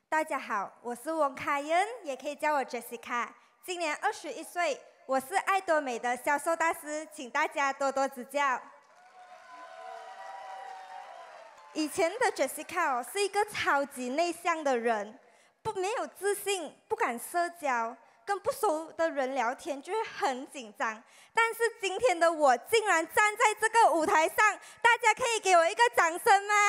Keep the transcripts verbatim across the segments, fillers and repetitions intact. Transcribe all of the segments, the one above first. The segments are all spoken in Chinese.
大家好，我是翁凯恩，也可以叫我 Jessica， 今年二十一岁，我是爱多美的销售大师，请大家多多指教。以前的 Jessica 哦，是一个超级内向的人，不没有自信，不敢社交，跟不熟的人聊天就会很紧张。但是今天的我竟然站在这个舞台上，大家可以给我一个掌声吗？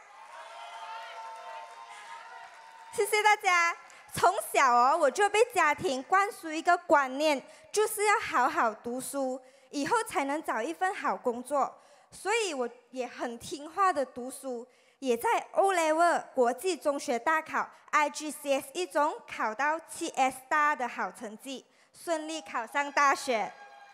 谢谢大家。从小哦，我就被家庭灌输一个观念，就是要好好读书，以后才能找一份好工作。所以我也很听话的读书，也在 O Level 国际中学大考 I G C S E 中考到七 S 大的好成绩，顺利考上大学。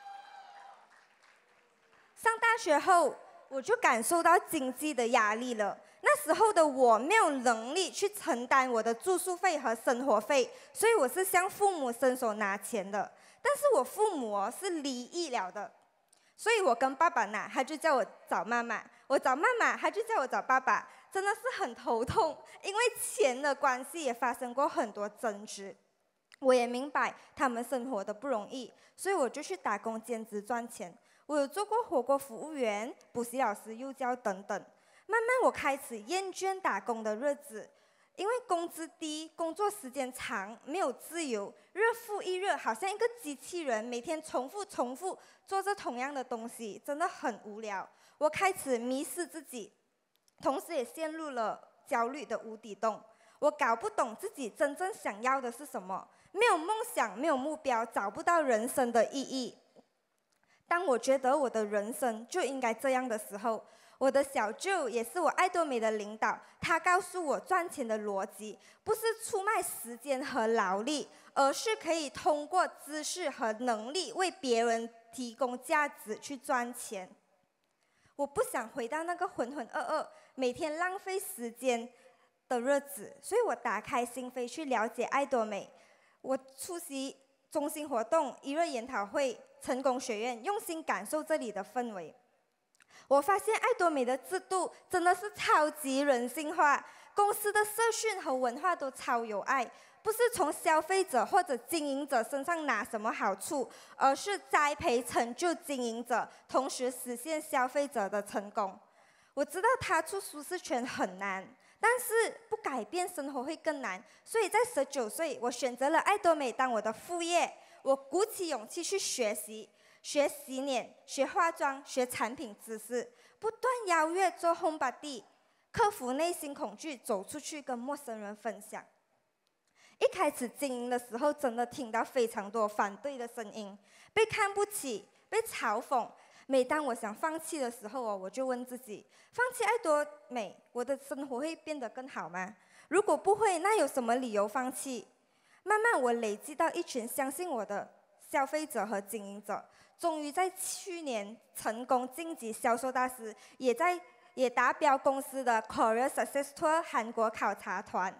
上大学后，我就感受到经济的压力了。那时候的我没有能力去承担我的住宿费和生活费，所以我是向父母伸手拿钱的。但是我父母哦是离异了的，所以我跟爸爸拿，他就叫我找妈妈；我找妈妈，他就叫我找爸爸，真的是很头痛。因为钱的关系，也发生过很多争执。我也明白他们生活的不容易，所以我就去打工兼职赚钱。我有做过火锅服务员、补习老师、幼教等等。慢慢我开始厌倦打工的日子，因为工资低，工作时间长，没有自由，日复一日，好像一个机器人，每天重复重复做着同样的东西，真的很无聊。我开始迷失自己，同时也陷入了焦虑的无底洞。我搞不懂自己真正想要的是什么，没有梦想，没有目标，找不到人生的意义。当我觉得我的人生就应该这样的时候，我的小舅也是我爱多美的领导，他告诉我赚钱的逻辑不是出卖时间和劳力，而是可以通过知识和能力为别人提供价值去赚钱。我不想回到那个浑浑噩噩、每天浪费时间的日子，所以我打开心扉去了解爱多美。我出席中心活动、一日研讨会、成功学院，用心感受这里的氛围。我发现爱多美的制度真的是超级人性化，公司的社训和文化都超有爱，不是从消费者或者经营者身上拿什么好处，而是栽培成就经营者，同时实现消费者的成功。我知道踏出舒适圈很难，但是不改变生活会更难，所以在十九岁，我选择了爱多美当我的副业。我鼓起勇气去学习。学洗脸，学化妆，学产品知识，不断邀约做 home body， 克服内心恐惧，走出去跟陌生人分享。一开始经营的时候，真的听到非常多反对的声音，被看不起，被嘲讽。每当我想放弃的时候哦，我就问自己：放弃爱多美，我的生活会变得更好吗？如果不会，那有什么理由放弃？慢慢我累积到一群相信我的消费者和经营者。终于在去年成功晋级销售大师，也在也达标公司的 Korea Success Tour 韩国考察团。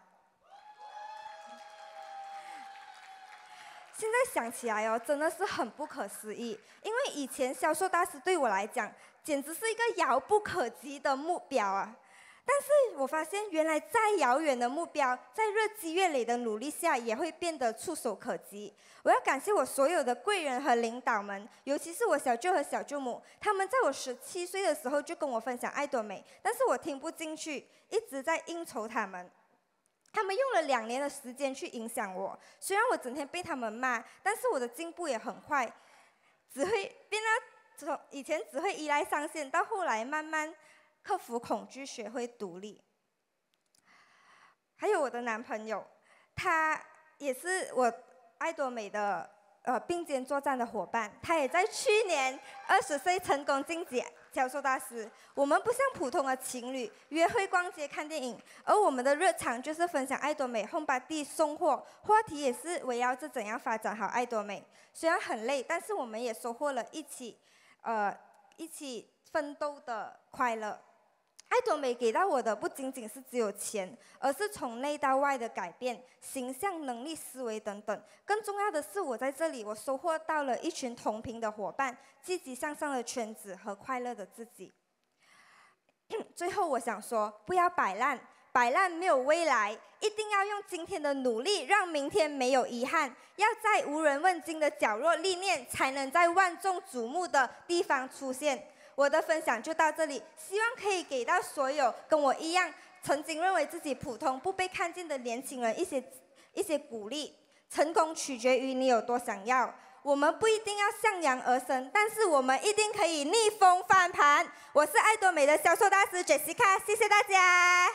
现在想起来哦，真的是很不可思议，因为以前销售大师对我来讲，简直是一个遥不可及的目标啊。但是我发现，原来再遥远的目标，在日积月累的努力下，也会变得触手可及。我要感谢我所有的贵人和领导们，尤其是我小舅和小舅母，他们在我十七岁的时候就跟我分享爱多美，但是我听不进去，一直在应酬他们。他们用了两年的时间去影响我，虽然我整天被他们骂，但是我的进步也很快，只会变到从以前只会依赖上线，到后来慢慢克服恐惧，学会独立。还有我的男朋友，他也是我爱多美的呃并肩作战的伙伴，他也在去年二十岁成功晋级销售大师。我们不像普通的情侣约会、逛街、看电影，而我们的日常就是分享爱多美、home body、送货，话题也是围绕着怎样发展好爱多美。虽然很累，但是我们也收获了一起呃一起奋斗的快乐。爱多美给到我的不仅仅是只有钱，而是从内到外的改变，形象、能力、思维等等。更重要的是，我在这里，我收获到了一群同频的伙伴，积极向上的圈子和快乐的自己。最后，我想说，不要摆烂， 摆烂没有未来，一定要用今天的努力，让明天没有遗憾。要在无人问津的角落历练，才能在万众瞩目的地方出现。我的分享就到这里，希望可以给到所有跟我一样曾经认为自己普通、不被看见的年轻人一些一些鼓励。成功取决于你有多想要。我们不一定要向阳而生，但是我们一定可以逆风翻盘。我是爱多美的销售大师 Jessica， 谢谢大家。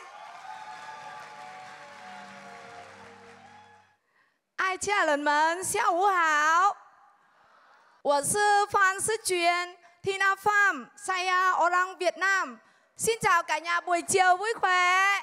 爱家人们，下午好，我是Phan Sĩ Truyền, Tina Pham, saya orang Việt Nam. Xin chào cả nhà, buổi chiều vui khỏe.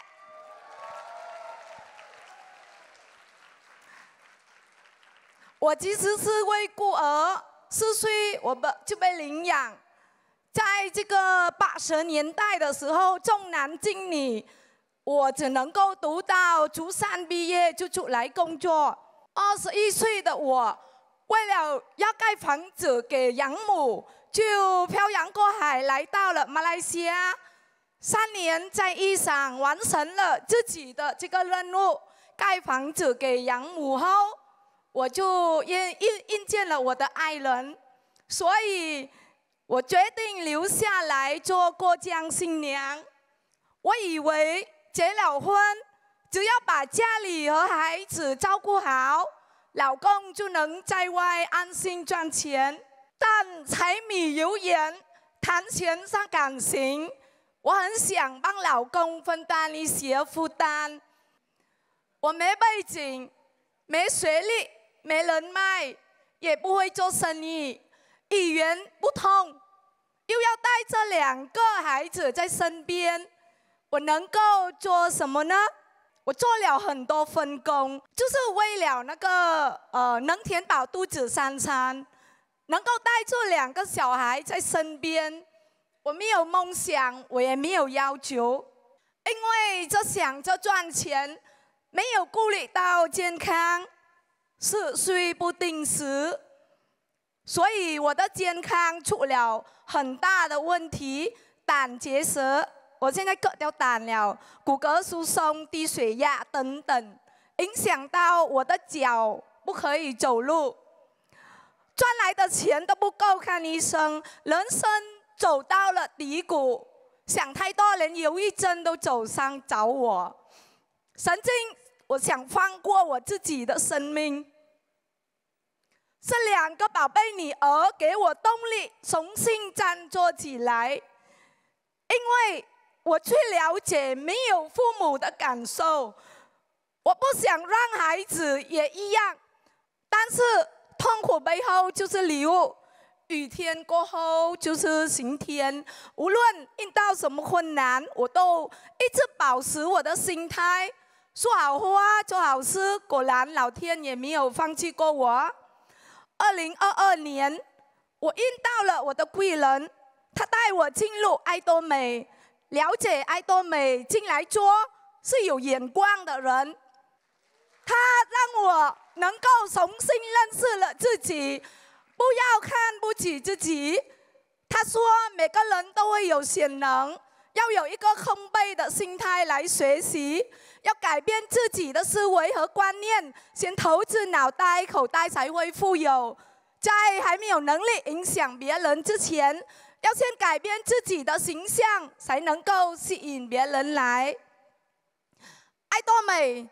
我其实是位孤儿，四岁我就被领养。在这个八十年代的时候，重男轻女，我只能够读到初三毕业就出来工作。二十一岁的我，为了要盖房子给养母，就漂洋过海来到了马来西亚。三年在义上完成了自己的这个任务，盖房子给养母后。 我就应应应见了我的爱人，所以我决定留下来做过江新娘。我以为结了婚，只要把家里和孩子照顾好，老公就能在外安心赚钱。但柴米油盐谈钱伤感情，我很想帮老公分担一些负担。我没背景，没学历。 没人脉，也不会做生意，语言不通，又要带着两个孩子在身边，我能够做什么呢？我做了很多分工，就是为了那个呃能填饱肚子三餐，能够带着两个小孩在身边。我没有梦想，我也没有要求，因为只想着赚钱，没有顾虑到健康。 是睡不定时，所以我的健康出了很大的问题，胆结石，我现在割掉胆了，骨骼疏松、低血压等等，影响到我的脚不可以走路，赚来的钱都不够看医生，人生走到了低谷，想太多，连忧郁症都走上找我，神经，我想放过我自己的生命。 这两个宝贝女儿给我动力，重新振作起来。因为我最了解没有父母的感受，我不想让孩子也一样。但是痛苦背后就是礼物，雨天过后就是晴天。无论遇到什么困难，我都一直保持我的心态，说好话，做好事。果然，老天也没有放弃过我。 二零二二年，我遇到了我的贵人，他带我进入爱多美，了解爱多美，进来做是有眼光的人。他让我能够重新认识了自己，不要看不起自己。他说，每个人都会有潜能，要有一个空杯的心态来学习。 要改变自己的思维和观念，先投资脑袋，口袋才会富有。在还没有能力影响别人之前，要先改变自己的形象，才能够吸引别人来。爱多美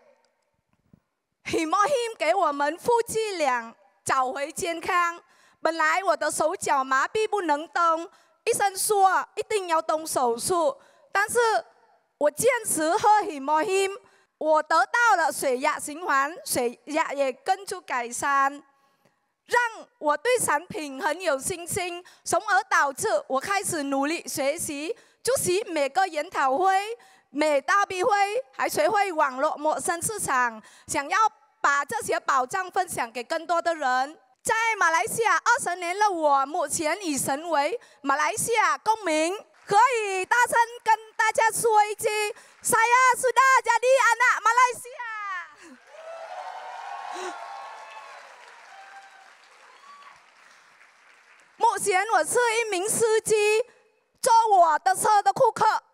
Himohim 给我们夫妻俩找回健康。本来我的手脚麻痹不能动，医生说一定要动手术，但是 我坚持喝 Himohim， 我得到了血压循环，血压也跟着改善，让我对产品很有信心，从而导致我开始努力学习，出席每个研讨会、每大笔会，还学会网络陌生市场，想要把这些宝藏分享给更多的人。在马来西亚二十年的我，目前已成为马来西亚公民。 可以大声跟大家说一句 ，Saya sudah jadi anak Malaysia。目前我是一名司机，坐我的车的顾客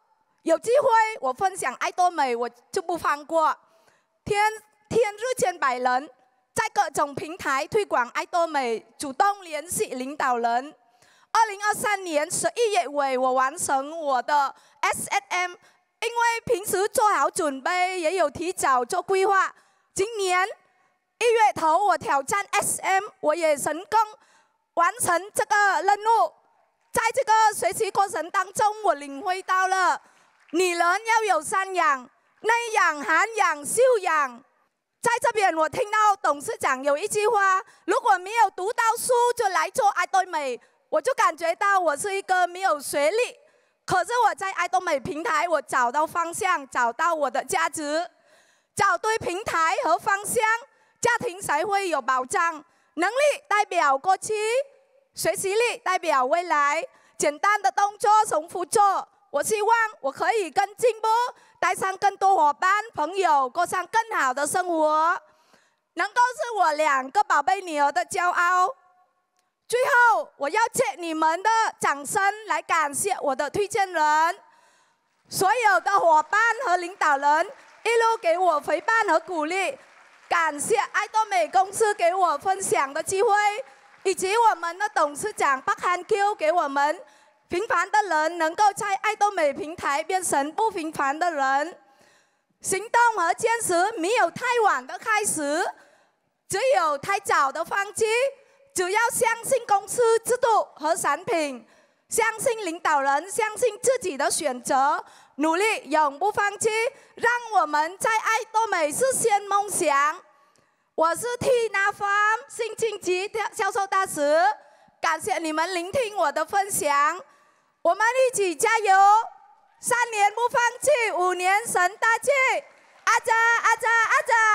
有机会我分享爱多美，我就不放过。天天日千百人，在各种平台推广爱多美，主动联系领导人。二零二三年十一月尾，我完成我的 S S M， 因为平时做好准备，也有提早做规划。今年一月头，我挑战 S M， 我也成功完成这个任务。在这个学习过程当中，我领会到了女人要有三养：内养、涵养、修养。在这边，我听到董事长有一句话：如果没有读到书就来做爱多美，我就感觉到我是一个没有学历。可是我在爱多美平台，我找到方向，找到我的价值，找对平台和方向，家庭才会有保障。能力代表过去，学习力代表未来。简单的动作重复做，我希望我可以更进步，带上更多伙伴朋友，过上更好的生活，能够是我两个宝贝女儿的骄傲。最后，我要借你们的掌声来感谢我的推荐人，所有的伙伴和领导人一路给我陪伴和鼓励。感谢爱多美公司给我分享的机会，以及我们的董事长Park Han Q给我们平凡的人能够在爱多美平台变成不平凡的人。行动和坚持没有太晚的开始，只有太早的放弃。只要相信公司制度和产品，相信领导人，相信自己的选择，努力永不放弃，让我们在爱多美实现梦想。我是 Tina Pham 新晋级销售大使，感谢你们聆听我的分享，我们一起加油！三年不放弃，五年神大气，阿扎阿扎阿扎。